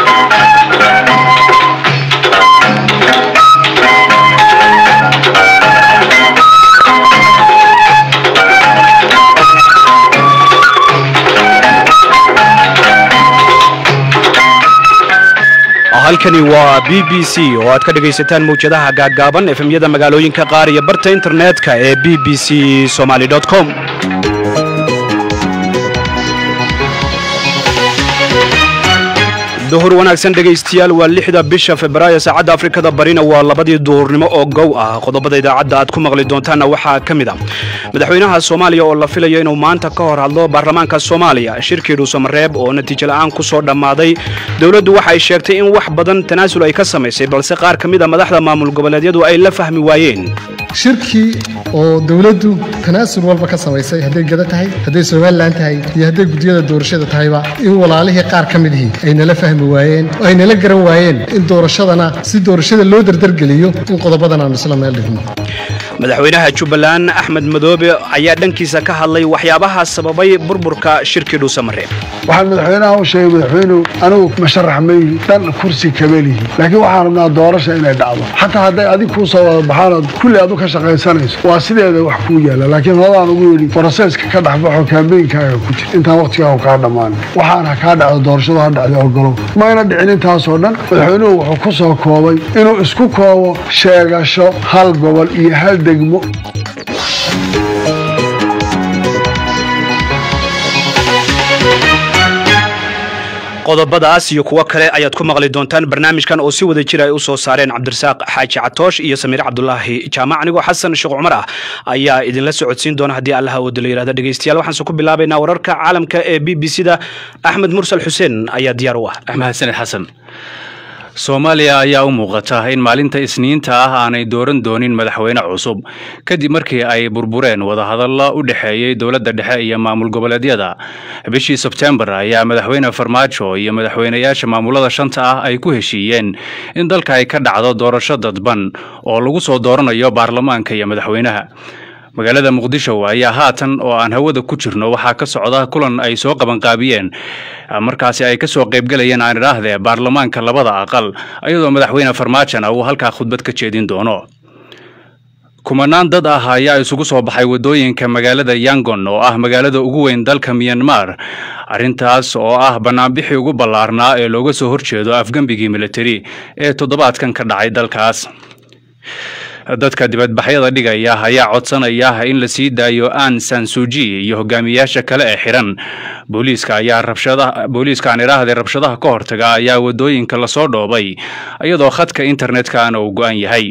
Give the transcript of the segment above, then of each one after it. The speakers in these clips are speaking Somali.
halkani waa BBC oo aad ka dhagaysataan mawjadaha gaagaaban efemyada magaalooyinka qaar iyo barta internetka ee bbcsomali.com. duhur wanaagsan dhagaystayaal waa 6da bisha Febraayo saacada Afrikada barina waa 2 duhurnimo oo gow ah. qodobada idaacada aad ku maqli doontaan waxa kamid ah madaxweynaha Soomaaliya oo la filayo inuu maanta ka hor hadlo baarlamaanka Soomaaliya shirkii Dhuusamareeb oo natiijo la'aan ku soo dhamaaday. dawladdu waxay sheegtay in wax badan tanaasul ay ka sameysay balse qaar kamid ah madaxda maamul goboleedyadu ay la fahmi waayeen. shirkii oo dawladdu tanaasul walba ka sameysay haday gada tahay haday Soomaaliland tahay iyo haday gudiyada doorashada tahayba in walaalihii qaar kamid ah ay nala fahmi waayeen oo ay nala garan waayeen in doorashadana si doorashada loo dardar-geliyo in qodobadan aan isla meel dhigno. madaxweynaha Jubbaland Axmed Madoobe ayaa dhankiisa ka hadlay waxyaabaha sababay burburka shirkii Dhuusamareeb. waxaan madaxweynaha u sheegay madaxweynuhu anigu masharaxmay dan kursi kabalihi laakiin waxaan rabnaa doorasho inay dhacdo xataa haday adigu ku soo baxaan kulli aad ka shaqaysanayso waa sideeda wax ku yaala laakiin hadaan ugu yiri processka ka dhaxbaxo campaign-kaaga ku jira inta waqtiga ka dhamaan waxaan ka dhacdo doorashada ha dhacdo ogolo ma ina dhicin intaas oo dhan. madaxweynuhu wuxuu ku soo koobay inuu isku koobo sheegasho hal gobol iyo hal degmo. qodobadaas iyo kuwa kale ayaad ku maqli doontaan barnaamijkan oo si wada jir ay u soo saareen Cabdirasaaq Xaaji Catoosh iyo Samiir Cabdullaahi Jaamac anigoo Xasan Sheekh Cumar ah ayaa idin la socodsiin doona hadii Allah wada la yiraahdo dhageystayaal waxaan soo ku bilaabaynaa wararka caalamka ee BBC-da. Axmed Mursal Xuseen ayaa diyaar u ah. Mahadsan Xasan. Soomaaliya ayaa u muuqata in maalinta Isniinta ah aanay dooran doonin madaxweyne cusub kadib markii ay burbureen wadahadalo u dhaxeeyay dawladda dhexe iyo maamul goboleedyada. bishii September ayaa madaxweyne Farmaajo iyo madaxweynayaasha maamulada shanta ah ay ku heshiiyeen in dalka ay ka dhacdo doorasho dadban oo lagu soo dooranayo baarlamaanka iyo madaxweynaha. magaalada Muqdisho ayaa haatan oo aan hawada ku jirno waxa ka socda kulan ay soo qaban qaabiyeen markaasi ay ka soo qayb galayeen aan iraahdee baarlamaanka labada aqal ayadoo madaxweyne Farmaajo uu halka khudbad ka jeedin doono. kumanaan dad ah ayaa isugu soo baxay wadooyinka magaalada Yangon oo ah magaalada ugu weyn dalka Myanmar arintaas oo ah banaanbixi ugu ballaarnaa ee looga soo horjeedo afgambigii military ee toddobaadkan ka dhacay dalkaas. dadka dibadbaxyada dhigaya ayaa codsanaya in la sii daayo Aung San Suu Kyi iyo hogaamiyaasha kale ee xiran. booliiska aan iraahdee rabshadaha ka hortaga ayaa wadooyinka la soo dhoobay iyadoo khadka internetka aan uu go'an yahay.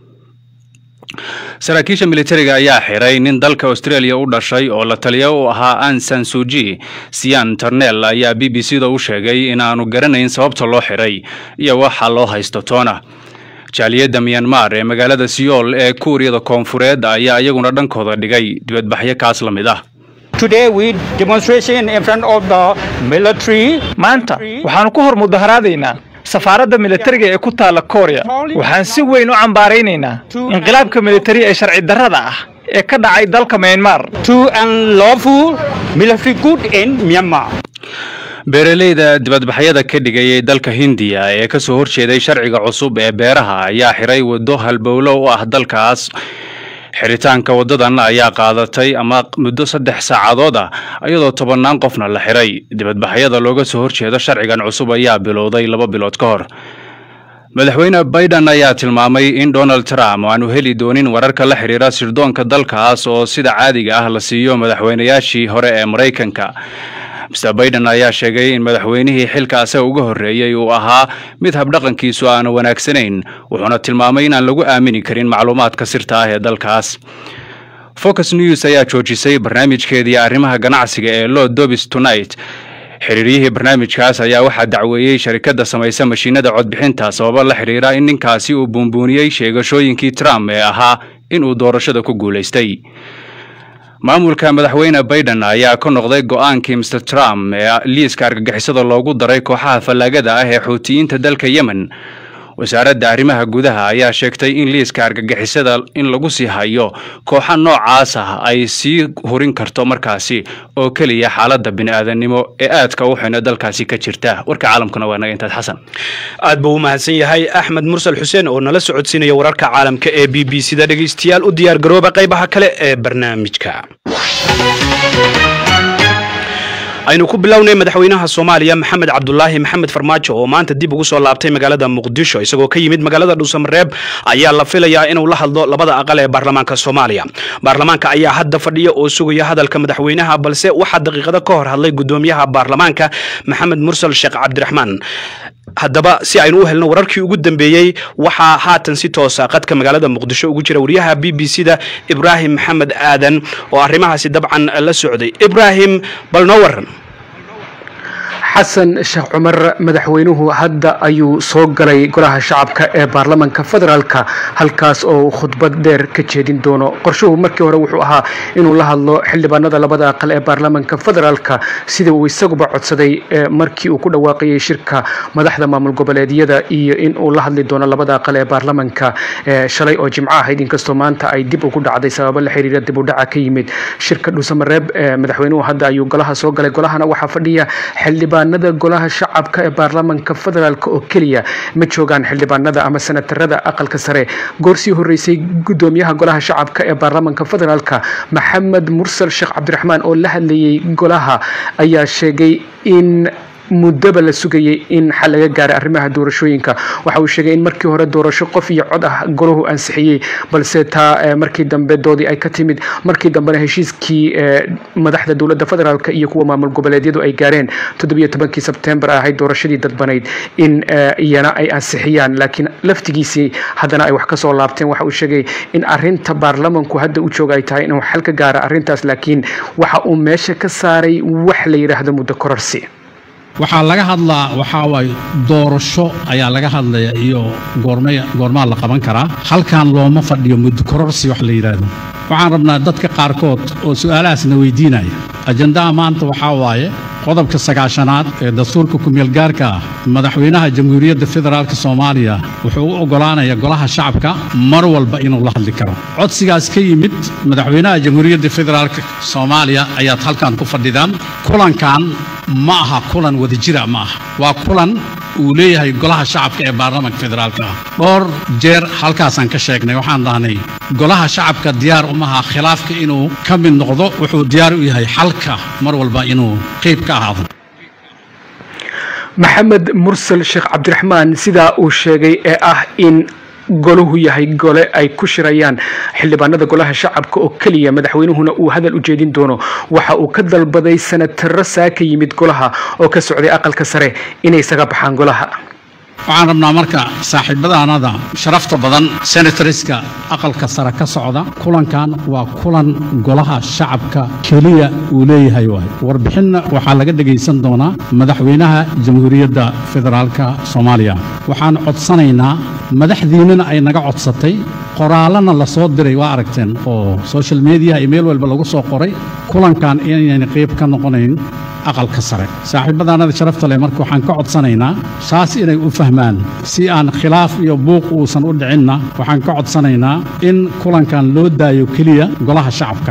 saraakiisha militariga ayaa xiray nin dalka Australia u dhashay oo la taliyo u ahaa Aung San Suu Kyi. Sian Tarnell ayaa BBC-da u sheegay in aanu garanayn sababta loo xiray iyo waxa loo haysto toona. jaaliyadda Myanmar ee magaalada Seoul ee Kuuriyada Koonfureed ayaa iyaguna dhankooda dhigay dibadbaxyo kaas la mid ah. Today we demonstration in front of the military. maanta waxaan ku hor mudaharaadaynaa safaaradda militariga ee ku taala Korea. waxaan si weyn u cambaaraynaynaa inqilaabka militari ee sharci darrada ah ee ka dhacay dalka Myanmar. To unlawful military coup in Myanmar. beeraleyda dibadbaxyada ka dhigayay dalka Hindiya ee ka soo horjeeday sharciga cusub ee beeraha ayaa xiray wado halbowlo u ah dalkaas. xiritaanka wadadan ayaa qaadatay ama muddo 3 saacadood ah iyadoo 10 qofna la xiray. dibadbaxyada looga soo horjeedo sharcigan cusub ayaa bilowday 2 bilood ka hor. madaxweyne Biden ayaa tilmaamay in Donald Trump aanu heli doonin wararka la xiriira sirdoonka dalkaas oo sida caadiga ah la siiyo madaxweynayaashii hore ee Mareykanka. Mr. Biden ayaa sheegay in madaxweynihii xilkaas uga horeeyay uu ahaa mid habdhaqankiisu aan wanaagsanayn wuxuuna tilmaamay in aan lagu aamini karin macluumaadka sirta ah ee dalkaas. Fox News ayaa joojisay barnaamijkeedii arrimaha ganacsiga ee Lord Dobis Tonight. xiriiriyihii barnaamijkaas ayaa waxaa dacweeyay shirkadda samaysa mashiinada codbixinta sabab la xiriira in ninkaasi uu buunbuuniyay sheegashooyinkii Trump ee ahaa in uu doorashada ku guuleystay. maamulka madaxweyne Biden ayaa ka noqday go'aankii Mr. Trump ee liiska argagixisada loogu daray kooxaha fallaagada ah ee Xuutiyiinta dalka Yemen. wasaaradda arrimaha gudaha ayaa sheegtay in liiska argagixisada in lagu sii hayo kooxa noocaas ah ay sii hurin karto markaasi oo keliya xaaladda bini'aadanimo ee aadka u xun dalkaasi ka jirta. warka caalamkuna waa naga intaad xasan. aad buu u mahadsan yahay Axmed Mursal Xuseen oo nala socodsiinaya wararka caalamka ee BBC da dhageystayaal u diyaar garooba qaybaha kale ee barnaamijka. aynu ku bilownay madaxweynaha Soomaaliya Maxamed Cabdullaahi Maxamed Farmaajo oo maanta dib ugu soo laabtay magaalada Muqdisho isagoo ka yimid magaalada Dhuusamareeb ayaa la filayaa inuu la hadlo labada aqal ee baarlamaanka Soomaaliya. Baarlamaanka ayaa hadda fadhiya oo sugaya hadalka madaxweynaha balse waxa daqiiqada ka hor hadlay gudoomiyaha baarlamaanka Maxamed Mursal Sheekh Cabdiraxmaan. haddaba si aynu u helno wararkii ugu dambeeyay waxa haatan si toos ah qadka magaalada Muqdisho ugu jira wariyaha BBC da Ibrahim Maxamed Aadan oo arrimahaasi dabcan la socday. Ibrahim bal noo waran. xasan sheekh cumar madaxweynuhu hadda ayuu soo galay golaha shacabka ee baarlamaanka federaalka halkaas oo khudbad dheer ka jeedin doono. qorshuhu markii hore wuxuu ahaa inuu la hadlo xildhibaanada labada aqal ee baarlamaanka federaalka sida uu isaguba codsaday markii uu ku dhawaaqayay shirka madaxda maamul goboleedyada iyo in uu la hadli doono labada aqal ee baarlamaanka shalay oo jimco ahayd inkastoo maanta ay dib ugu dhacday sababo la xiriira dib u dhaca ka yimid shirka Dhuusamareeb. madaxweynuhu hadda ayuu golaha soo galay. golahana waxaa fadhiya xildhibaanada golaha shacabka ee baarlamaanka federaalka oo kaliya ma joogaan xildhibaanada ama senatarada aqalka sare. goorsii horeysay gudoomiyaha golaha shacabka ee baarlamaanka federaalka Maxamed Mursal Sheekh Cabdiraxmaan oo la hadlayay golaha ayaa sheegay in mudaba la sugayay in xal laga gaaro arrimaha doorashooyinka. waxa uu sheegay in markii hore doorasho qof iyo cod ah goluhu ansixiyay balse taa markii dambe doodii ay ka timid markii dambena heshiiskii madaxda dawladda federaalka iyo kuwa maamul goboleedyadu ay gaareen 17 September ahayd doorashadii dadbaneyd in iyana ay ansixiyaan laakiin laftigiisii haddana ay wax ka soo laabteen. waxa uu sheegay in arrinta baarlamaanku hadda u jooga ay tahay inuu xal ka gaaro arrintaas laakiin waxa uu meesha ka saaray wax la yiraahdo muddo kororsi. waxaa laga hadlaa waxa way doorasho ayaa laga hadlaya iyo goorma la qaban karaa. halkan looma fadhiyo muddo kororsi wax la yiraahdo. waxaan rabnaa dadka qaarkood oo su'aalahaasna weydiinaya ajandaha maanta waxa waaye qodobka 9aad ee dastuurka ku meel gaarka ah madaxweynaha jamhuuriyadda federaalka Soomaaliya wuxuu u ogolaanayaa golaha shacabka mar walba inuu la hadli karo. codsigaas ka yimid madaxweynaha jamhuuriyadda federaalka Soomaaliya ayaa halkan ku fadhidaan. kulankan ma aha kulan wadajir ma aha waa kulan uu leeyahay golaha shacabka ee baarlamaanka federaalka. dhowr jeer halkaasaan ka sheegnay waxaan dhahnay golaha shacabka diyaar uma aha khilaafka inuu ka mid noqdo wuxuu diyaar u yahay xalka mar walba inuu qayb ka ahaado. Maxamed Mursal Sheekh Cabdiraxmaan sida uu sheegay ee ah in goluhu yahay gole ay ku shirayaan xildhibaanada golaha shacabka oo kaliya madaxweynuhuna uu hadal u jeedin doono. waxa uu ka dalbaday senataro saaka yimid golaha oo ka socday aqalka sare inay isaga baxaan golaha. waxaan rabnaa marka saaxiibadaanada sharafta badan senatoriska aqalka sare ka socda kulankan waa kulan golaha shacabka kaliya uu leeyahay warbixinna waxaa laga dhageysan doonaa madaxweynaha jamhuuriyadda federaalka Soomaaliya. waxaan codsanaynaa madaxdiinana ay naga codsatay qoraalana la soo diray waa aragteen oo social media email walba lagu soo qoray kulankan inayna qayb ka noqonayn aqalka sare. saaxiibadaanada sharafta leh marka waxaan ka codsanaynaa saas inay u fahmaan si aan khilaaf iyo buuq uusan u dhicinna waxaan ka codsanaynaa in kulankan loo daayo kaliya golaha shacabka.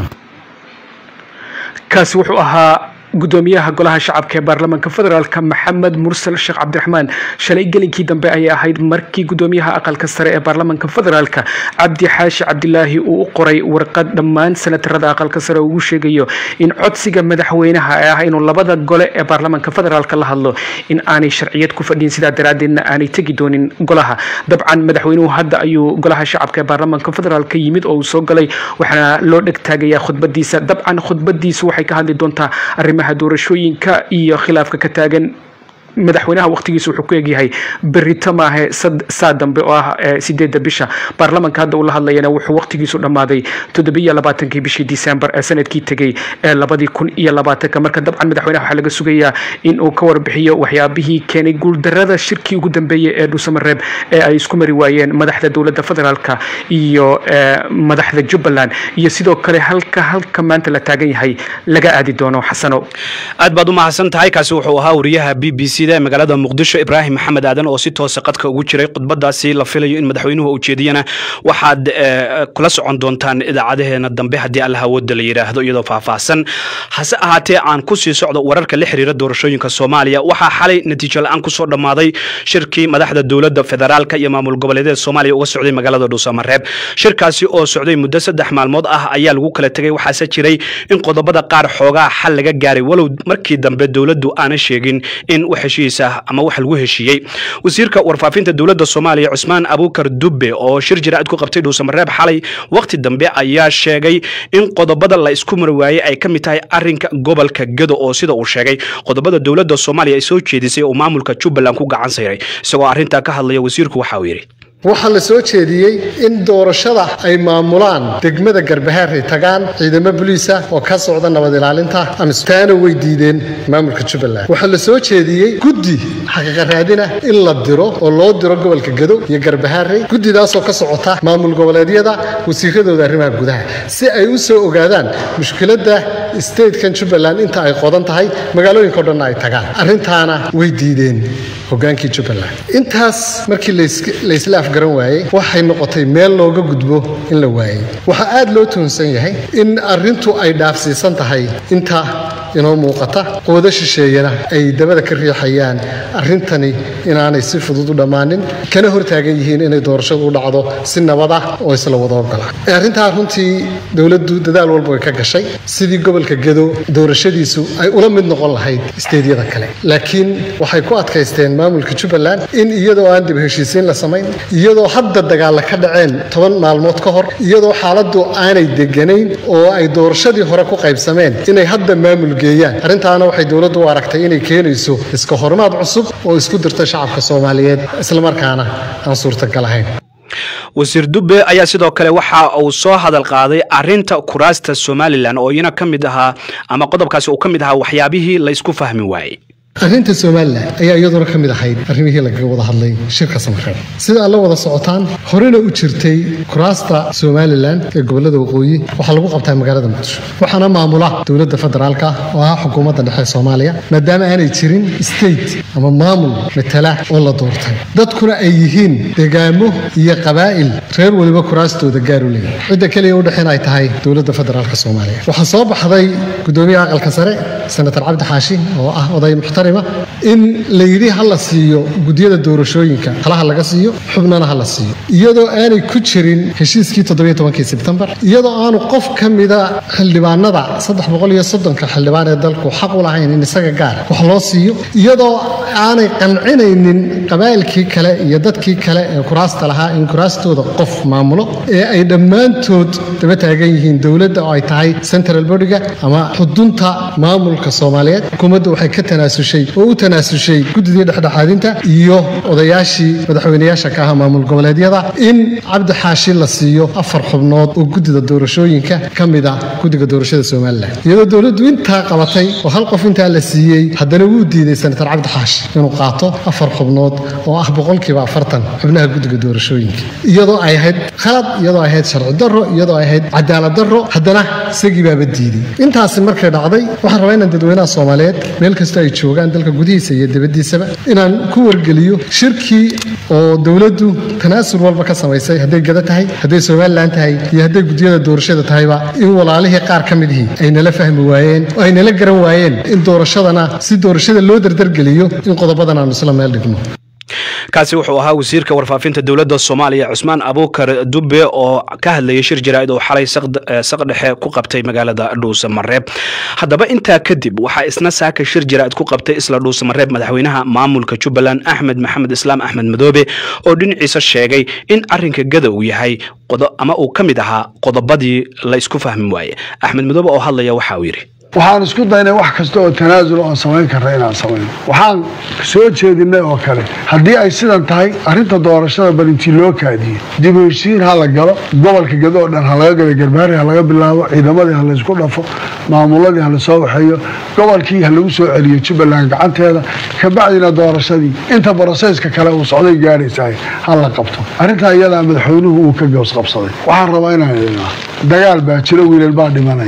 kaasi wuxuu ahaa gudoomiyaha golaha shacabka ee baarlamaanka federaalka Maxamed Mursal Sheekh Cabdiraxmaan. shalay galinkii dambe ayay ahayd markii gudoomiyaha aqalka sare ee baarlamaanka federaalka Cabdi Xaashi Cabdilaahi uu u qoray warqad dhammaan senatarada aqalka sare uu sheegayo in codsiga madaxweynaha ay ah inuu labada gole ee baarlamaanka federaalka la hadlo in aanay sharciyad ku fadhin sida daraadeedna aanay tagi doonin golaha. dabcan madaxweynuhu hadda ayuu golaha shacabka ee baarlamaanka federaalka yimid oo uu soo galay waxaana loo dhagtaagayaa khudbadiisa. dabcan khudbadiisu waxay ka hadli doontaa arrimaha doorashooyinka iyo khilaafka ka taagan madaxweynaha waqtigiisa wuxuu ku eegyahay berito maahe saa dambe oo ah 8 bisha. baarlamaanka hadda uu la hadlayana wuxuu waqtigiisu dhamaaday 27 bishii December ee sanadkii tagay ee 2020. marka dabcan madaxweynaha waxa laga sugayaa in uu ka warbixiyo waxyaabihii keenay guuldarada shirkii ugu dambeeyay ee Dhuusamareeb ee ay isku mari waayeen madaxda dawladda federaalka iyo madaxda Jubbaland iyo sidoo kale halka maanta la taagan yahay laga aadi doono. xasano aad baad u mahadsan tahay. kaasi wuxuu ahaa wariyaha BBC ee magaalada muqdisho ibraahim maxamed aadan oo si toos qadka ugu jiray khudbadaasi la filayo in madaxweynuhu uu jeediyana waxaad kula socon doontaan idaacadaheena dambe haddii alla hawada la yiraahdo iyadoo faahfaahsan hase ahaatee aan ku sii socdo wararka la xiriira doorashooyinka Soomaaliya waxaa xalay natiijo la'aan ku soo dhamaaday shirkii madaxda dawladda federaalka iyo maamul goboleedyada Soomaaliya uga socday magaalada Dhuusamareeb shirkaasi oo socday muddo 3 maalmood ah ayaa lagu kala tagay waxaase jiray in qodobada qaar xoogaa xal laga gaaray walow markii dambe dawladdu aana sheegin in wax heshiis ah ama wax lagu heshiiyay wasiirka warfaafinta dawladda Soomaaliya Cusmaan Abuukar Dubbe oo shir jiraa'id ku qabtay Dhuusamareeb xalay waqti dambe ayaa sheegay in qodobada la isku marwaayay ay ka mid tahay arrinka gobolka Gedo oo sida uu sheegay qodobada dawladda Soomaaliya ay soo jeedisay oo maamulka Jubbaland ku gacan sayray isagoo arrinta ka hadlaya wasiirku waxa uu yiri waxaa la soo jeediyey in doorashada ay maamulaan degmada Garbahaar ay tagaan ciidamada booliska oo ka socda nabad ilaalinta amstaana way diideen maamulka Jubbaland waxaa la soo jeediyey guddi xaqiiqo raadina in la diro oo loo diro gobolka Gedo iyo Garbahaar guddidaas oo ka socota maamul goboleedyada wasiiradooda arrimaha gudaha si ay u soo ogaadaan mushkiladda state-kan Jubbaland inta ay qodan tahay magaalooyinka oo dhan ay tagaan arrintaana way diideen hogaankii Jubbaland intaas markii la isla garan waayay waxay noqotay meel looga gudbo in la waayay waxa aad loo toonsan yahay in arrintu ay dhaafsiisan tahay inta inoo muuqata qooda shisheeyana ay dabada ka riixayaan arrintani inaanay si fudud u dhamaanin kana hortaagan yihiin inay doorashadu u dhacdo si nabad ah oo isla wada ogola arrintaa runtii dawladdu dadaal walba way ka gashay sidii gobolka Gedo doorashadiisu ay ula mid noqon lahayd isteediyada kale laakiin waxay ku adkaysteen maamulka Jubbaland in iyadoo aan dib heshiisiin la sameyn iyadoo hadda dagaal ka dhaceen 10 maalmood ka hor iyadoo xaaladdu aanay deganayn oo ay doorashadii hore ku qaybsameen inay hadda maamul geeyaan arrintaana waxay dawladdu u aragtay inay keenayso iska hormaad cusub oo isku dirta shacabka Soomaaliyeed isla markaana aan suurtagal ahayn wasiir Dubbe ayaa sidoo kale waxa uu soo hadal qaaday arrinta kuraasta Somaliland oo iyana kamid aha ama qodobkaasi uu kamid aha waxyaabihii la isku fahmi waayay arrinta Soomaaliland ayaa iyaduna kamid ahayd arrimihii laga wada hadlay shirka Samareeb sida alla wada socotaan horena u jirtay kuraasta Soomaaliland ee gobolada waqooyi waxa lagu qabtay magaalada Muqdisho waxaana maamula dawladda federaalka oo ah xukuumadda dhexe Soomaaliya maadaama aanay jirin state ama maamul matala oo la doortay dadkuna ay yihiin deegaamo iyo qabaa'il reer waliba kuraastooda gaar u leeyahay cidda kaliya u dhaxeen ay tahay dawladda federaalka Soomaaliya waxa soo baxday gudoomiyaha aqalka sare senator Cabdi Xaashi oo ah oday in la yiri hala siiyo gudiyada doorashooyinka halaha laga siiyo xubnana hala siiyo iyadoo aanay ku jirin heshiiskii 17 September iyadoo aanu qof kamida xildhibaanada 330 xildhibaan ee dalku xaq u lahayn in isaga gaar wax loo siiyo iyadoo aanay qancinaynin qabaa'ilkii kale iyo dadkii kale ee kuraasta lahaa in kuraastooda qof maamulo ee ay dhammaantood daba taagan yihiin dawladda oo ay tahay central body-ga ama xudunta maamulka Soomaaliyeed hukuumaddu waxay ka tanaasushay oo u tanaasushay guddiga dhexdhexaadinta iyo odayaashii madaxweynayaasha ka ah maamul goboleedyada in Cabdi Xaashi la siiyo 4 xubnood oo guddiga doorashooyinka kamid ah guddiga doorashada Soomaaliland iyadoo dawladdu inta qabatay oo hal qof inta la siiyay haddana uu diiday senator Cabdi Xaashi inuu qaato 4 xubnood oo ah 40% xubnaha guddiga doorashooyinka iyadoo ay ahayd khalad iyadoo ay ahayd sharci darro iyadoo ay ahayd cadaalad darro haddana isagii baa diiday intaas markay dhacday waxaan rabaa in dadweynaha Soomaaliyeed meel kasta ay joogaan dalka gudihiisa iyo dibadiisaba inaan ku wargeliyo shirkii oo dawladdu tanaasul walba ka samaysay haday gada tahay haday Soomaaliland tahay iyo haday gudiyada doorashada tahayba in walaalihii qaar ka mid yihiin ay nala fahmi waayeen oo ay nala garan waayeen in doorashadana si doorashada loo dardargeliyo in qodobadan aan isla meel dhigno kaasi wuxuu ahaa wasiirka warfaafinta dawladda Soomaaliya Cusmaan Abuukar Dubbe oo ka hadlayay shir jiraa'id oo xalay saqdhexe ku qabtay magaalada Dhuusamareeb haddaba intaa kadib waxa isna saaka shir jiraa'id ku qabtay isla Dhuusamareeb madaxweynaha maamulka Jubbaland Axmed Maxamed Islaam Axmed Madoobe oo dhinaciisa sheegay in arrinka Gedo uu yahay ama uu kamid ahaa qodobadii la isku fahmi waayay Axmed Madoobe oo hadlaya waxa uu yiri waxaan isku daynay wax kasta oo tanaasul oo sameyn karnaa inaan sameeyno waxaan soo jeedinay oo kale haddii ay sidan tahay arrinta doorashada barintii loo kaadiyo dib u heshiin hala galo gobolka Gedo oo dhan hala galo Garbahaar hala bilaabo ciidamadii hala isku dhafo maamuladii hala soo waxeeyo gobolkii hala u soo celiyo Jubbaland gacanteeda ka bacdina doorashadii inta processka kale uu socday gaaraysaa hala qabto arrinta iyada madaxweynuhu uu ka goos qabsaday waxaan rabaa inaan dagaal baa jiro wiilal baa dhimanaya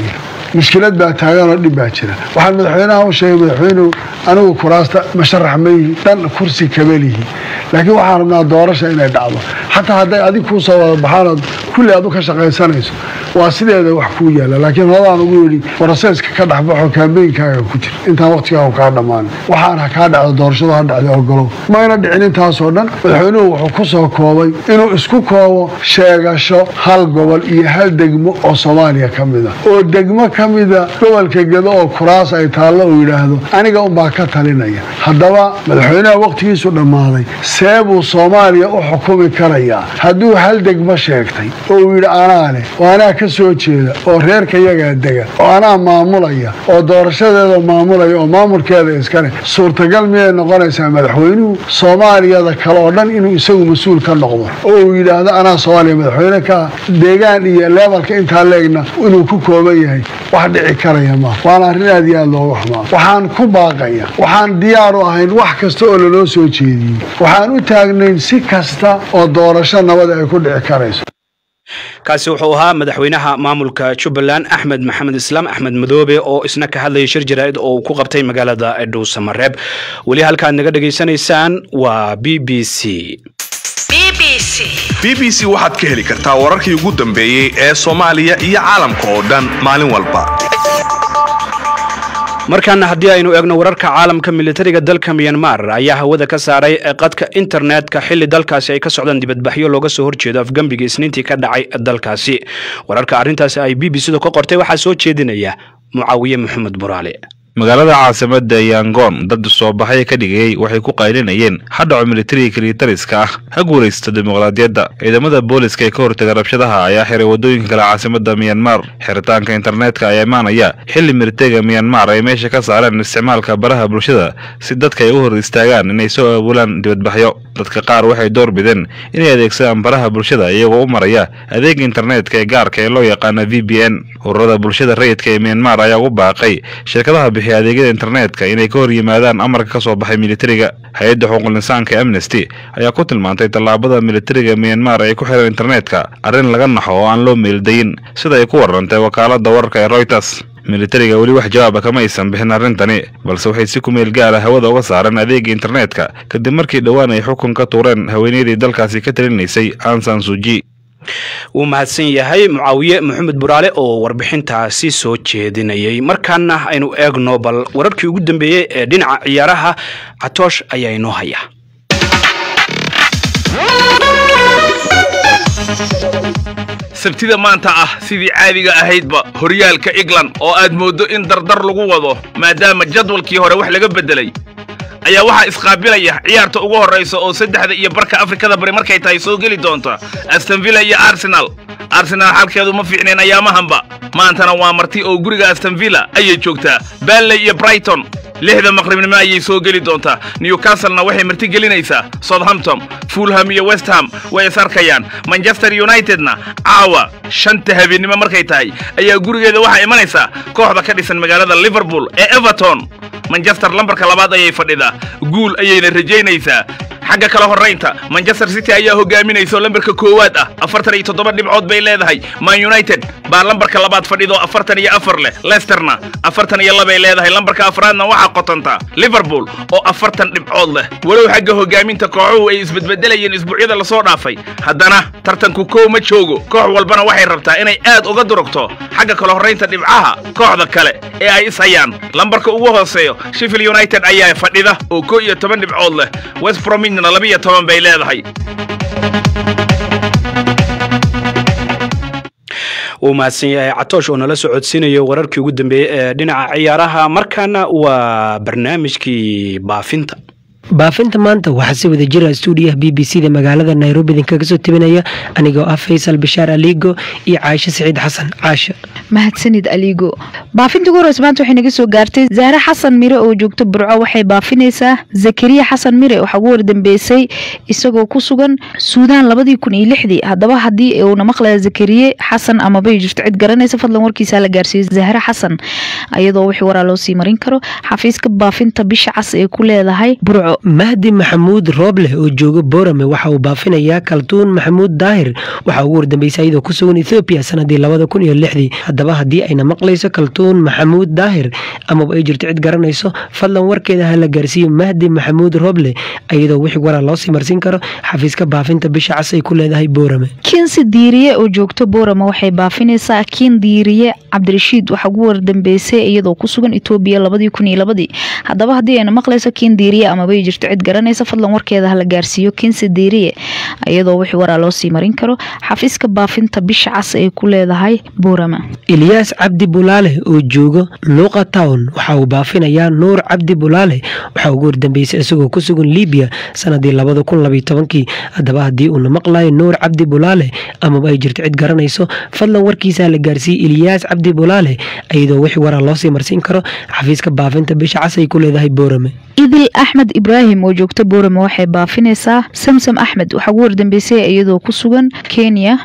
mushkilad baa taagan oo dhib baa jira waxaan madaxweynaha u sheegay madaxweynuhu anigu kuraasta masharax ma yihi dan kursi kama lihi laakiin waxaan rabnaa doorasha inay dhacdo xataa hadday adig kuu soo wada baxaan kulli aad u ka shaqaysanayso waa sideeda wax kuu yaala laakiin hodaan ugu yidhi boroseeska ka dhexbaxo kaambeynkaaga ku jira intaan waqtigaagu kaa dhammaanin waxaan ha kaa dhacdo doorashadu ha dhacday ogolow mayna dhicin intaasoo dhan madaxweynuhu wuxuu ku soo koobay inuu isku koobo sheegasho hal gobol iyo hal degmo oo Soomaaliya ka mid ah oo degmo ka mid ah gobolka Gedo oo kuraas ay taallo uu yiraahdo aniga unbaa ka talinaya haddaba madaxweynaha waqtigiisu dhammaaday seebuu Soomaaliya u xukumi karayaa hadduu hal degmo sheegtay oo uu yidhi anaane oo anaa ka soo jeeda oo reerka yagaa dega oo anaa maamulaya oo doorashadeeda maamulaya oo maamulkeeda iskale suurtagal miyay noqonaysaa madaxweynuhu Soomaaliyada kale oo dhan inuu isagu mas'uul ka noqdo oo uu yiraahdo anaa Soomaaliya madaxweyne ka deegaan iyo levelka inta leegna inuu ku kooban yahay wax dhici karaya ma waana arrin aad iyo aad loogu xumaa waxaan ku baaqaya waxaan diyaar u ahayn wax kasta oo loo soo jeediyay waxaan u taagnayn si kasta oo doorasho nabad ay ku dhici karayso kaasi wuxuu ahaa madaxweynaha maamulka Jubbaland Axmed Maxamed Islaam Axmed Madoobe oo isna ka hadlayay shir jaraa'id oo ku qabtay magaalada Dhuusamareeb wali halkaan naga dhageysanaysaan waa BBC waxaad ka heli kartaa wararkii ugu dambeeyay ee Soomaaliya iyo caalamka oo dhan maalin walba markaan haddii aynu eegno wararka caalamka militariga dalka Myanmar ayaa hawada ka saaray qadka internetka xilli dalkaasi ay ka socdaan dibadbaxyo looga soo horjeedo afgambiga isniintii ka dhacay dalkaasi wararka arrintaasi ay BBC-du ka qortay waxaa soo jeedinaya Mucaawiye Maxamed Buraale magaalada caasimada Yangon dad soo baxay ka dhigay waxay ku qaylinayeen hadhaco militariga militariska ah ha guuleysto dimuqraadiyadda ciidamada booliska ee ka hortaga rabshadaha ayaa xiray wadooyinka kala caasimada Myanmar xiritaanka internetka ayaa imaanaya xilli militariga Myanmar ay meesha ka saareen isticmaalka baraha bulshada si dadka ay u hor istaagaan inay soo abuulaan dibadbaxyo dadka qaar waxay door bideen inay adeegsadaan baraha bulshada iyagoo u maraya adeeg internetka ee gaarka ee loo yaqaan VPN ururada bulshada rayidka ee Myanmar ayaa u baaqay shirkadaha adeegyada internetka inay ka hor yimaadaan amarka ka soo baxay militariga hay'adda xuquuqul insaanka Amnesty ayaa ku tilmaantay tallaabada militariga Myanmar ay ku xireen internetka arrin laga naxo oo aan loo meeldayn sida ay ku warantay wakaaladda wararka ee Reuters militariga wali wax jawaab kama aysan bixin arrintani balse waxay si ku meel gaar ah hawada uga saareen adeega internetka kadib markii dhawaan ay xukun ka tuureen haweeneydii dalkaasi ka talinaysay Aung San Suu Kyi uu mahadsan yahay Mucaawiye Maxamed Buraale oo warbixintaasi soo jeedinayay markaana aynu eegno bal wararkii ugu dambeeyay ee dhinaca ciyaaraha Catoosh ayaa inoo haya sabtida maanta ah sidii caadiga ahaydba horyaalka England oo aad moodo in dardar lagu wado maadaama jadwalkii hore wax laga bedelay ayaa waxa isqaabilaya ciyaarta ugu horeysa oo 3:00 Afrikada bari markay tahay soo gali doonta Aston Villa iyo Arsenal halkeedu ma fiicneen ayaamahanba maantana waa marti oo guriga Aston Villa ayay joogtaa Burnley iyo Brighton 6 maqribnimo ayay soo gali doontaa Newcastle-na waxay marti gelinaysaa Southampton Fulham iyo West Ham way sarkayaan Manchester United-na caawa 5 habeenimo markay tahay ayaa gurigeeda waxa imanaysa kooxda ka dhisan magaalada Liverpool ee Everton Manchester lambarka labaad ayay fadhidaa guul ayayna rajaynaysaa xagga kala horeynta Manchester City ayaa hogaaminayso lambarka koowaad ah 47 dhibcood bay leedahay Man United baa lambarka labaad fadhido 44 leh Leicesterna 42 bay leedahay lambarka afraadna waxa qotanta Liverpool oo 40 dhibcood leh walow xagga hogaaminta kooxuhu ay isbedbedelayeen isbuucyada la soo dhaafay haddana tartanku koow ma joogo koox walbana waxay rabtaa inay aad uga durugto xagga kala horeynta dhibcaha kooxda kale ee ay ishayaan lambarka ugu hooseeyo Sheffield United ayaa fadhida oo 11 dhibcood leh West Bromwich 12 bay leedahay uu mahadsan yahay Catoosh oo nala socodsiinayo wararkii ugu dambeeyay ee dhinaca ciyaaraha markaana waa barnaamijkii baafinta maanta waxaa si wada jira stuudiyaha BBC-da magaalada Nairobi idinkaga soo tibinaya anigoo ah Faisal Bishaar Aligo iyo Caasha Saciid Xasan Caasha mahadsanid Aligo baafinta ugu horeysa maanta waxay naga soo gaartay Zahra Xasan Mire oo joogto Burco waxay baafinaysaa Zakariya Xasan Mire waxa ugu wardambeysay isagoo ku sugan Suudaan 2006 haddaba hadii uu maqlay Zakariya Xasan ama bay jirto cid garanaysa fadlan warkiisa la gaarsiiyo Zahra Xasan ayadoo wixii waraa loo sii marin karo xafiiska baafinta bisha cas ee ku leedahay Burco mahdi maxamuud rooble oo jooga boorame waxa uu baafinayaa kaltuun maxamuud daahir waxaa ugu wardambeysay iyadoo ku sugan ethoobiya sanadii 2006 haddaba haddii ayna maqlayso kaltuun maxamuud daahir amaba ay jirto cid garanayso fadlan warkeeda ha la gaarsiiyo mahdi maxamuud rooble iyadoo wixii waraa loo sii marsiin karo xafiiska baafinta bisha cas ay ku leedahay boorame. kinsi diiriye oo joogto boorame waxay baafinaysaa kiin diiriye cabdirashiid waxaa ugu wardambeysay iyadoo ku sugan Itoobiya 2002 haddaba haddii ayna maqlayso kiin diiriye amaba ay jirto cid garanaysa fadlan warkeeda ha la gaarsiiyo kinsi diiriye iyadoo wixii waraa loo sii marin karo xafiiska baafinta bisha cas ay ku leedahay boorame. Ilyas Cabdi Bulaale oo joogo Luqa Town waxa uu baafinayaa Nuur Cabdi Bulaale waxa ugu wardambeysay isagoo ku sugan Liibiya sanadii 2012 haddaba haddii uu maqlayo Nuur Cabdi Bulaale amaba ay jirto cid garanayso fadlan warkiisa la gaarsiiyo Ilyas Cabdi Bulaale iyadoo wixii waraa loo sii marsiin karo xafiiska baafinta bisha cas ay ku leedahay boorame. idil axmed ibraahim oo joogto boorame waxay baafinaysaa samsam axmed waxaa ugu wardambeysay iyadoo ku sugan Kenya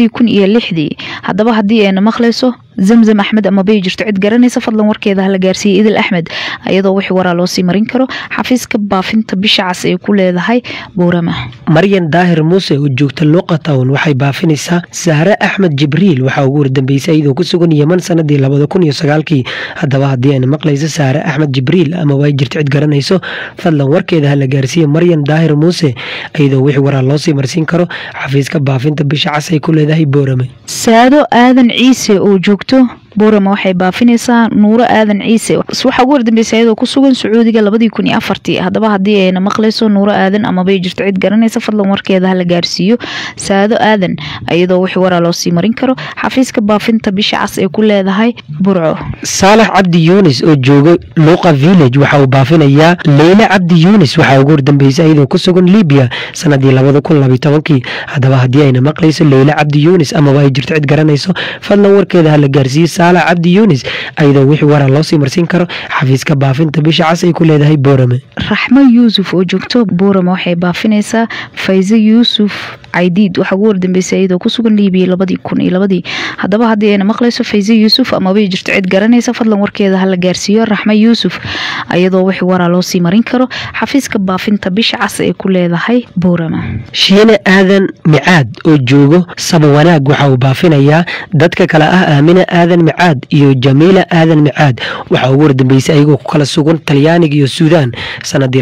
2006 haddaba haddii ayna maqlayso zamzam axmed ama bay jirto cid garanaysa fadlan warkeeda ha la gaarsiiyo idil axmed iyadoo wixii waraa loo sii marin karo xafiiska baafinta bisha cas ay ku leedahay boorame. maryan daahir muuse oo joogta Luqa Town waxay baafinaysaa Sahra Axmed Jibriil waxaa ugu wardambeysay iyadoo ku sugan Yemen sanadii 2009 haddaba haddii ayna maqlayso Sahra Axmed Jibriil ama way jirto cid garanayso fadlan warkeeda ha la gaarsiiyo maryan daahir muuse iyadoo wixii waraa loo sii marsiin karo xafiiska baafinta bisha cas ay ku leedahay boorame. saado aadan ciise oo joogto boorame waxay baafinaysaa nuuro aadan ciise waxaa ugu wardambeysay iyadoo ku sugan Sacuudiga 2004 haddaba haddii ayna maqlayso nuuro aadan ama bay jirto cid garanaysa fadlan warkeeda ha la gaarsiiyo saado aadan iyadoo wixii waraa loo sii marin karo xafiiska baafinta bisha cas ay ku leedahay burco. saalax cabdi yuunis oo jooga Luqa Village waxa uu baafinayaa Leila cabdi yuunis waxaa ugu wardambeysay iyadoo ku sugan Liibiya sanadii 2012 haddaba haddii ayna maqlayso Leila cabdi yuunis ama ay jirto cid garanayso fadlan warkeeda ha la gaarsiiyo saalax cabdi yuunis iyadoo wixii waraa loo sii marsiin karo xafiiska baafinta bisha cas ay ku leedahay boorame. raxmo yuusuf oo joogto boorame waxay baafinaysaa fayza yuusuf caydiid waxaa ugu wardambeysay iyadoo ku sugan Liibiya 2002 haddaba haddii ayna maqlayso fayza yuusuf ama bay jirto cid garanaysa fadlan warkeeda ha la gaarsiiyo raxmo yuusuf iyadoo wixii waraa loo sii marin karo xafiiska baafinta bisha cas ay ku leedahay boorame. shiine aadan micaad oo joogo Sabo Wanaag waxa uu baafinayaa dadka kale ah Aamina aadan micaad iyo Jamiila aadan micaad waxa ugu wardambeysay ayagoo ku kala sugan Talyaaniga iyo Suudaan sanadii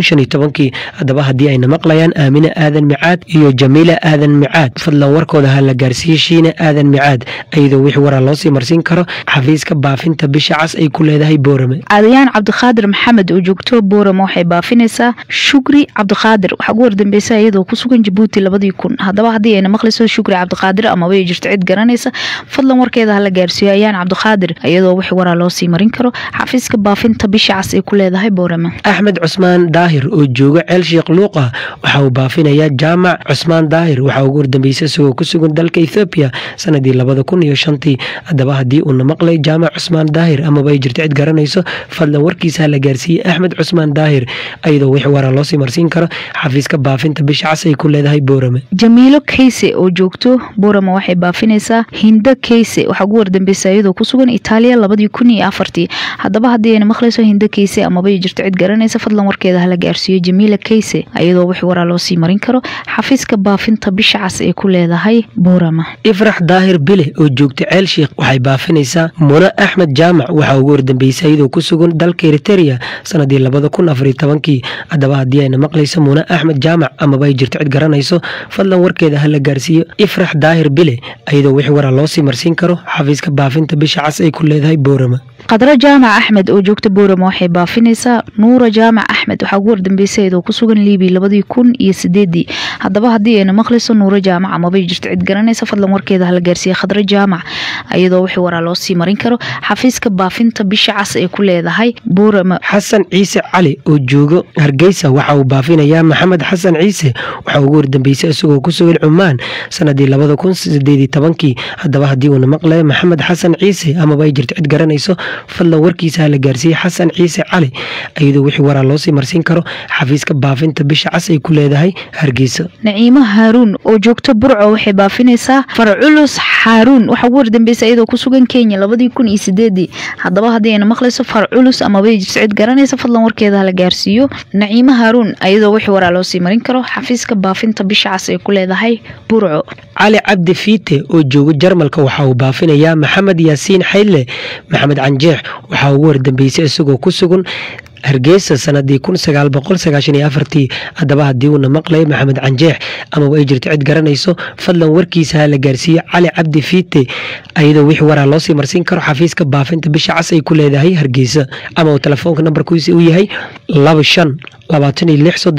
2015 haddaba haddii ayna maqlayaan Aamina aadan micaad iyo Jamiila aadan micaad fadlan warkooda ha la gaarsiiyo shiine aadan micaad iyadoo wixii waraa loo sii marsiin karo xafiiska baafinta bisha cas ay ku leedahay boorame. cadayaan cabdiqaadir maxamed oo joogto boorame waxay baafinaysaa shukri cabdiqaadir waxaa ugu wardambeysay iyadoo ku sugan Djibouti 2000 haddaba haddii ayna maqlayso shukri cabdiqaadir ama way jirto cid garanaysa fadlan warkeeda ha la gaarsiiyo ayaan cabdiqaadir iyadoo wixii waraa loo sii marin karo xafiiska baafinta bisha cas ay ku leedahay boorame. axmed cusmaan daahir oo jooga ceel sheekh Luuqa waxa uu baafinayaa jaamac cusmaan daahir waxaa ugu wardambeysay isagoo ku sugan dalka Ethiopia sanadii 2005 haddaba haddii uu maqlay jaamac cusmaan daahir ama bay jirto cid garanayso fadlan warkiisa ha la gaarsiiyo axmed cusmaan daahir iyadoo wixii waraa loo sii marsiin karo xafiiska baafinta bisha cas ay ku leedahay boorame. jamiilo kayse oo joogto boorame waxay baafinaysaa hinda kayse waxaa ugu wardambeysay iyadoo ku sugan Itaaliya 2004 haddaba haddii ayna maqlayso hinda kayse ama bay jirto cid garanaysa fadlan warkeeda ha la gaarsiiyo jamiila kayse iyadoo wixii waraa loo sii marin karo xafiiska baafinta bisha cas ay ku leedahay boorame. ifrax daahir bile oo joogta ceel sheekh waxay baafinaysaa Muna Axmed Jaamac waxaa ugu wardambeysay iyadoo ku sugan dalka Eritrea sanadii 2014 haddaba haddii ayna maqlayso Muna Axmed Jaamac ama bay jirto cid garanayso fadlan warkeeda ha la gaarsiiyo ifrax daahir bile iyadoo wixii waraa loo sii marsiin karo xafiiska baafinta bisha cas ay ku leedahay boorame. qadra jaamac axmed oo joogta boorame waxay baafinaysaa nuura jaamac axmed waxaa ugu wardambeysay iyadoo ku sugan Liibiya 2008 haddaba haddii ayna maqlayso nuura jaamac ama bay jirto cid garanaysa fadlan warkeeda ha la gaarsiiyo qadra jaamac iyadoo wixii waraa loo sii marin karo xafiiska baafinta bisha cas ay ku leedahay boorame. xasan ciise cali oo joogo Hargeysa waxa uu baafinayaa maxamed xasan ciise waxaa ugu wardambeysay isagoo ku sugan Cumaan sanadii 2018 haddaba haddii uu maqlayo maxamed xasan ciise ama bay jirto cid garanayso fadlan warkiisa la gaarsiiyey xasan ciise cali iyadoo wixii waraa loo sii marsiin karo xafiiska baafinta bisha cas ay ku leedahay Hargeysa. naciimo haaruun oo joogto burco waxay baafinaysaa farculus haaruun waxa ugu dambeysay iyadoo ku sugan Kenya 2008 haddaba haddii ay maqlayso farculus ama bay cid garanaysa fadlan warkeeda la gaarsiiyo naciimo haaruun iyadoo wixii waraa loo sii marin karo xafiiska baafinta bisha cas ay ku leedahay burco. cali cabdi fiite oo jooga Jarmalka waxa uu baafinayaa maxamed yaasiin xayle maxamed canjeex waxa ugu dambeysay isagoo ku sugan Hargeysa sanadii 1994 haddaba haddii uu maqlay maxamed canjeex ama ay jirto cid garanayso fadlan warkiisa la gaarsiiyo cali cabdi fiite ayadoo wixii waraa loo sii marsiin karo xafiiska baafinta bisha cas ay ku leedahay Hargeysa ama telefoonka nambarkiisu uu yahay 25 26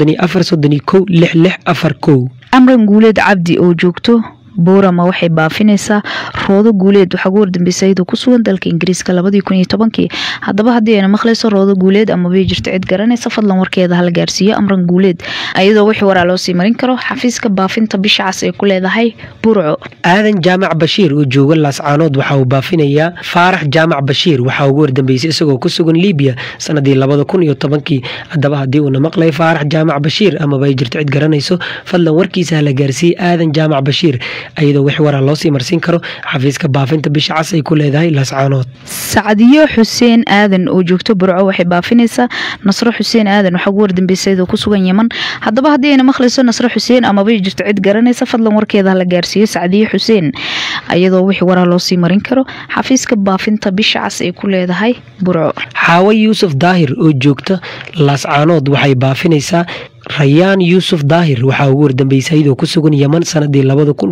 34 6641. amran guuleed cabdi oo joogto boorama waxay baafinaysaa roodo guuleed waxa ugu dambeysay iyadoo ku sugan dalka Ingiriiska 2010 haddaba haddii ay maqlayso roodo guuleed ama bay jirto cid garanaysa fadlan warkeeda la gaarsiiyo amran guuleed iyadoo wixii waraa loo sii marin karo xafiiska baafinta bisha cas ay ku leedahay burco. aadan jaamac bashiir oo jooga Laascaanood waxa uu baafinayaa faarax jaamac bashiir waxa ugu dambeysay isagoo ku sugan Liibiya sanadii 2010 haddaba haddii uu maqlay faarax jaamac bashiir ama bay jirto cid garanayso fadlan warkiisa la gaarsiiyo aadan jaamac bashiir ayadoo wixii waraa loo sii marsiin karo xafiiska baafinta bisha cas ay ku leedahay Laascaanood. sacdiyo xuseen aadan oo joogto burco waxay baafinaysaa nasro xuseen aadan waxa ugu dambeysay iyadoo ku sugan Yemen haddaba haddii ay maqlayso nasro xuseen ama bay jirto cid garanaysa fadlan warkeeda la gaarsiiyo sacdiyo xuseen ayadoo wixii waraa loo sii marin karo xafiiska baafinta bisha cas ay ku leedahay burco. xaawa yuusuf daahir oo joogta Laascaanood waxay baafinaysaa rayaan yuusuf daahir waxa ugu dambeysay iyadoo ku sugan Yemen sanadii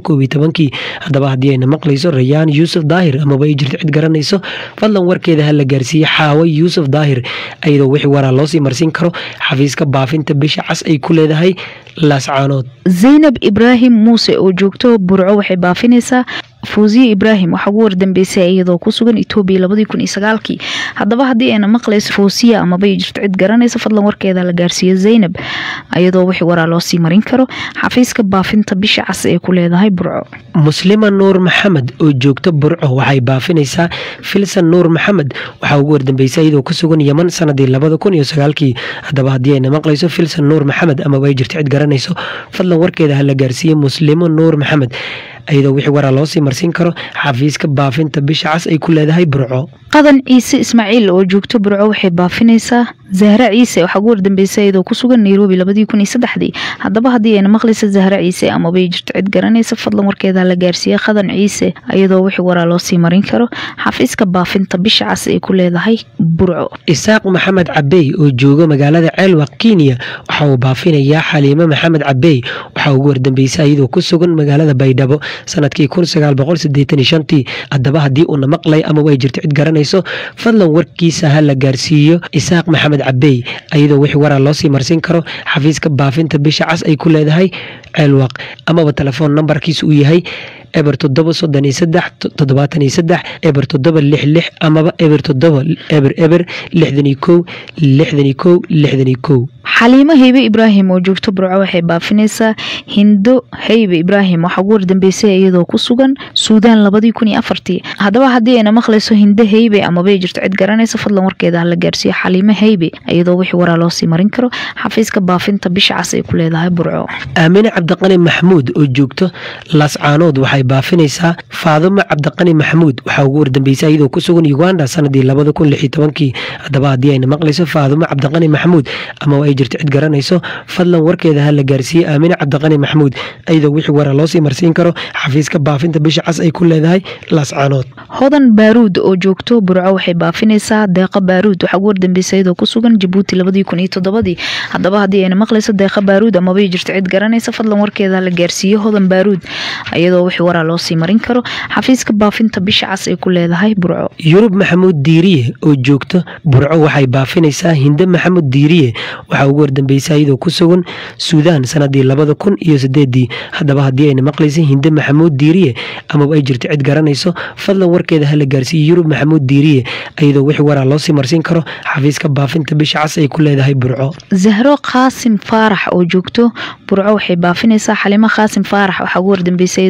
2011 haddaba haddii ay maqlayso rayaan yuusuf daahir ama ay jirto cid garanayso fadlan warkeeda la gaarsiiyo xaawa yuusuf daahir iyadoo wixii waraa loo sii marsiin karo xafiiska baafinta bisha cas ay ku leedahay Laascaanood. zaynab ibraahim muuse oo joogto burco waxay baafinaysaa fawziye ibraahim waxa ugu dambeysay iyadoo ku sugan Itoobiya 2009 haddaba haddii ay maqlayso fawziye ama bay jirto cid garanaysa fadlan warkeeda la gaarsiiyo zaynab ayadoo wixii waraa loo sii marin karo xafiiska baafinta bisha cas ay ku leedahay burco. muslima nuur maxamed oo joogto burco waxay baafinaysaa filsan nuur maxamed waxa ugu dambeysay iyadoo ku sugan Yemen sanadii 2009 haddaba haddii ay maqlayso filsan nuur maxamed ama bay jirto cid garanayso fadlan warkeeda la gaarsiiyo muslima nuur maxamed ayadoo wixii waraa loo sii marsiin karo xafiiska baafinta bisha cas ay ku leedahay burco. qadan ciise ismaaciil oo joogto burco waxay baafinaysaa zahra ciise waxa ugu dambeysay iyadoo ku sugan Nairobi 2003 haddaba haddii ay maqlayso zahra ciise ama bay jirto cid garanaysa fadlan warkeeda la gaarsiiyo qadan ciise ayadoo wixii waraa loo sii marin karo xafiiska baafinta bisha cas ay ku leedahay burco. isaaq maxamed cabey oo jooga magaalada Ceelwaq Kenya waxa uu baafinayaa xaliimo maxamed cabey waxa ugu dambeysay iyadoo ku sugan magaalada Baydhabo sanadkii 1985 haddaba haddii uu maqlay ama way jirto cid garanayso fadlan warkiisa la gaarsiiyo isaaq maxamed cabey ayadoo wixii waraa loo sii marsiin karo xafiiska baafinta bisha cas ay ku leedahay Ceelwaq ama telefoon nambarkiisu uu yahay eber 733 eber 766 ama eber 7 eber eber 61 61 61. xaliimo heybe ibraahim oo joogto burco waxay baafinaysaa hindo heybe ibraahim waxa ugu dambeysay iyadoo ku sugan Suudaan 2004 haddaba haddii ay maqlayso hindo heybe ama bay jirto cid garanaysa fadlan warkeeda la gaarsiiyo xaliimo heybe iyadoo wixii waraa loo sii marin karo xafiiska baafinta bisha cas ay ku leedahay burco. aamina cabdiqani maxmuud oo joogto Laascaanood waxay baafinaysaa faaduma cabdiqani maxmuud waxa ugu dambeysay iyadoo ku sugan Uganda sanadii 2016 haddaba haddii ay maqlayso faaduma cabdiqani maxmuud ama ay jirto cid garanayso fadlan warkeeda la gaarsiiyo aamina cabdiqani maxmuud iyadoo wixii waraa loo sii marsiin karo xafiiska baafinta bisha cas ay ku leedahay Laascaanood. hodan baaruud oo joogto burco waxay baafinaysaa deeqa baaruud waxa ugu dambeysay iyadoo ku sugan Djibouti 2007 haddaba haddii ay maqlayso deeqa baaruud ama bay jirto cid garanaysa fadlan warkeeda la gaarsiiyo hodan baaruud iyadoo wixii waraa loo sii marin karo xafiiska baafinta bisha cas ay ku leedahay burco. yurub maxamuud diiriye oo joogto burco waxay baafinaysaa hinde maxamuud diiriye waxa ugu dambeysay iyadoo ku sugan Suudaan sanadii 2008 haddaba haddii ay maqlayso hinde maxamuud diiriye ama ay jirto cid garanayso fadlan warkeeda la gaarsiiyo yurub maxamuud diiriye iyadoo wixii waraa loo sii marsiin karo xafiiska baafinta bisha cas ay ku leedahay burco. zahro qaasim faarax oo joogto burco waxay baafinaysaa xalimo qaasim faarax waxa ugu dambeysay iyadoo ku sugan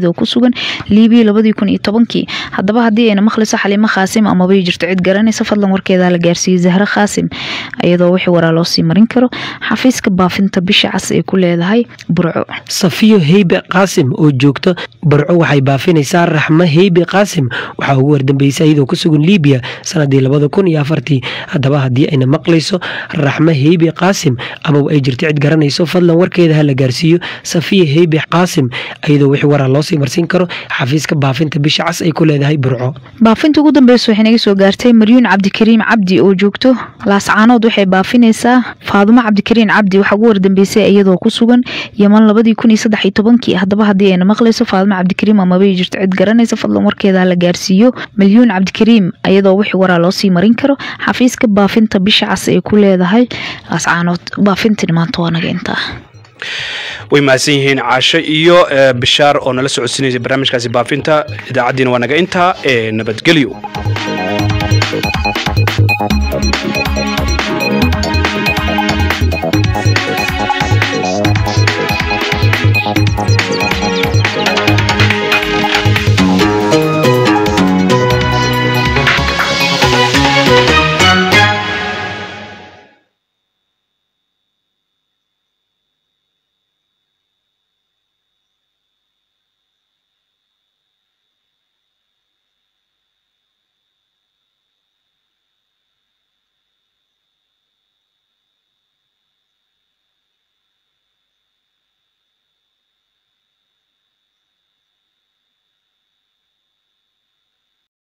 sugan liibiya 2010 haddaba haddii ayna maqlayso xaliimo qaasim amaba ay jirto cid garanaysa fadlan warkeeda la gaarsiiyo zahra qaasim iyadoo wixii waraa loo sii marin karo xafiiska baafinta bisha cas ay ku leedahay burco safiyo heybe qaasim oo joogto burco waxay baafinaysaa raxmo heybe qaasim waxaa ugu wardambeysay iyadoo ku sugan liibiya sanadii 2004 haddaba haddii ayna maqlayso raxmo heybe qaasim amaba ay jirto cid garanayso fadlan warkeeda ha la gaarsiiyo safiyo heybe qaasim iyadoo wixii waraa loo sii marsin karo xafiiska baafinta bisha cas ay ku leedahay burco baafinta ugu dambeysa waxay naga soo gaartay maryuun cabdikariim cabdi oo joogto laascaanood waxay baafinaysaa faadumo cabdikariim cabdi waxaa ugu wardambeysay iyadoo ku sugan yaman 2013 haddaba haddii ayna maqlayso faadumo cabdikariim amaba ay jirto cid garanaysa fadlan warkeeda la gaarsiiyo malyuun cabdikariim iyadoo wixii waraa loo sii marin karo xafiiska baafinta bisha cas ay ku leedahay laascaanood baafintii maanta waa naga intaa way mahadsan yihiin caasho iyo bishaar oo nala socodsiinaysa barnaamijkaasi baafinta idaacaddiina waa naga intaa nabadgelyo